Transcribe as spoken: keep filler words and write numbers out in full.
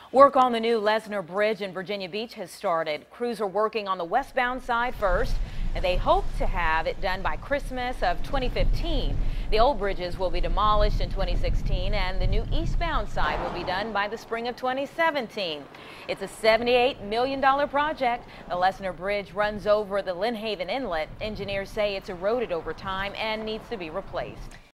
Work on the new Lesner Bridge in Virginia Beach has started. Crews are working on the westbound side first, and they hope to have it done by Christmas of twenty fifteen. The old bridges will be demolished in twenty sixteen, and the new eastbound side will be done by the spring of twenty seventeen. It's a seventy-eight million dollar project. The Lesner Bridge runs over the Lynn Haven Inlet. Engineers say it's eroded over time and needs to be replaced.